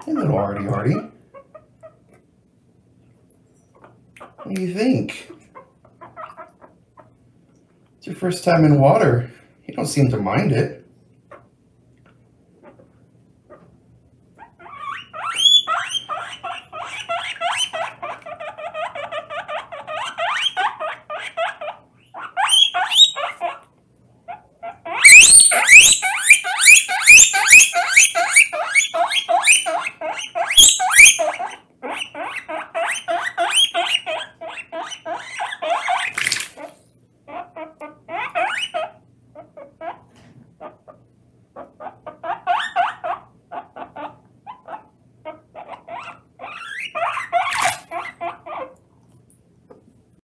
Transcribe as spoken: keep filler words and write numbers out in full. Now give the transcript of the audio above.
Hey, little Artie Artie. What do you think? It's your first time in water. You don't seem to mind it.